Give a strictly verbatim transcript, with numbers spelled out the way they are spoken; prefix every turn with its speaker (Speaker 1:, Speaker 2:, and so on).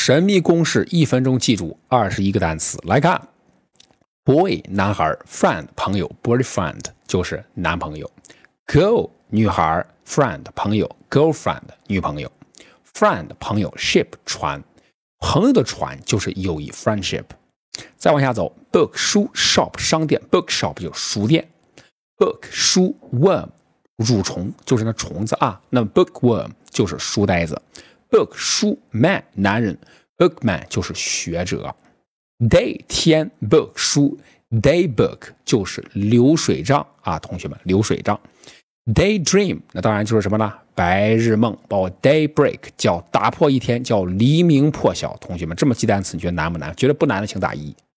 Speaker 1: 神秘公式，一分钟记住二十一个单词。来看 ，boy 男孩 ，friend 朋友 ，boyfriend 就是男朋友 ，girl 女孩 ，friend 朋友 ，girlfriend 女朋友 ，friend 朋友 ，ship 船，朋友的船就是友谊 friendship。再往下走 ，book 书 ，shop 商店 ，bookshop 就是书店 ，book 书 worm 蠕虫就是那虫子啊，那么 bookworm 就是书呆子。book 书 man 男人 bookman 就是学者 day 天 book 书 day book 就是流水账啊，同学们流水账 daydream 那当然就是什么呢？白日梦，包括 daybreak 叫打破一天，叫黎明破晓。同学们这么记单词你觉得难不难？觉得不难的请打一。